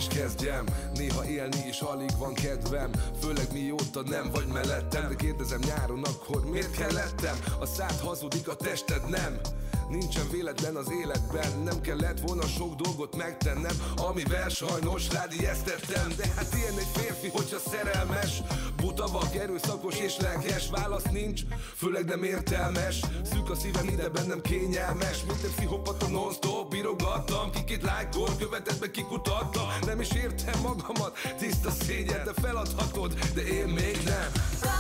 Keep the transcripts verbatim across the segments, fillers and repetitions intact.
is kezdjem. Néha élni is alig van kedvem, főleg mióta nem vagy mellettem. De kérdezem nyáron, akkor miért kellettem? A szád hazudik, a tested nem. Nincsen véletlen az életben, nem kellett volna sok dolgot megtennem, amivel sajnos rád ijesztettem. De hát ilyen egy férfi, hogyha szerelmes, buta vak, erőszakos és lelkes. Válasz nincs, főleg nem értelmes. Szűk a szívem, ide bennem kényelmes. Mint egy pszichopata non-stop, bírogattam. Ki-két lájkol, követett be, kikutattam. Nem is értem magamat, tiszta szégyen. De feladhatod, de én még nem.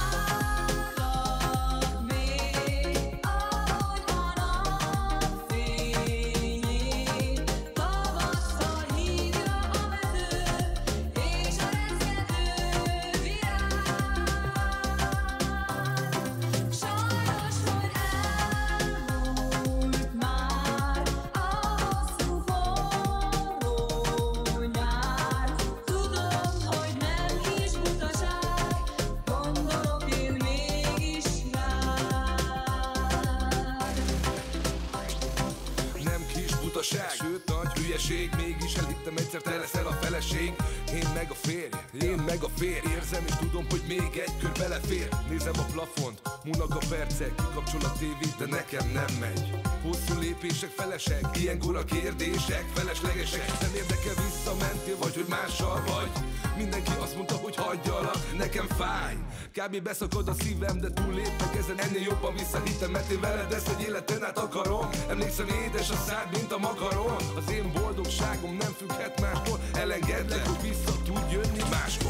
Sőt, nagy hülyeség, mégis elhittem egyszer, te leszel a feleség. Én meg a férj, én meg a férj. Érzem és tudom, hogy még egy kör belefér. Nézem a plafont, múlnak a percek, kikapcsol a tévét, de nekem nem megy. Hosszú lépések felesek, ilyenkor a kérdések feleslegesek. Nem érdekel, visszamentél, vagy hogy mással vagy. Mindenki azt mondta, hogy hagyjalak, nekem fáj. Kb. Beszakad a szívem, de túllépek ezen. Ennél jobban visszahittem, mert én veled ezt egy életen át akarom. Emlékszem, édes a szád, mint a makaron. Az én boldogságom nem függhet mástól. Elengedlek, hogy vissza tud jönni máskor.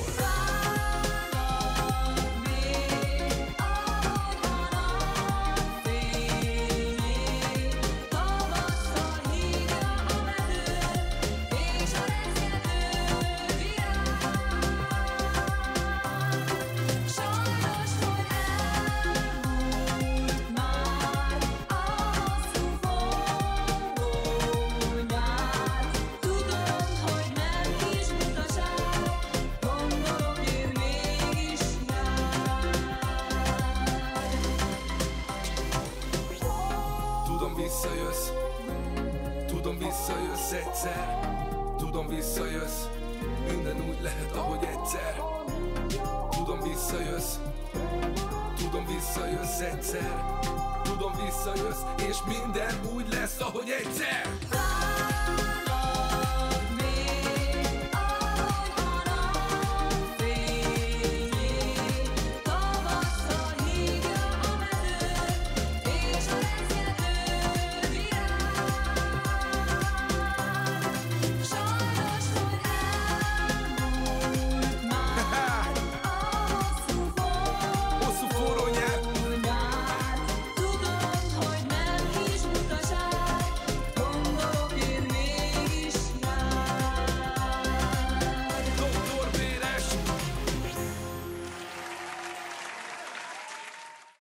Visszajössz, tudom visszajössz egyszer. Tudom visszajössz, minden úgy lehet, ahogy egyszer. Tudom visszajössz, tudom visszajössz egyszer. Tudom visszajössz, és minden úgy lesz, ahogy egyszer.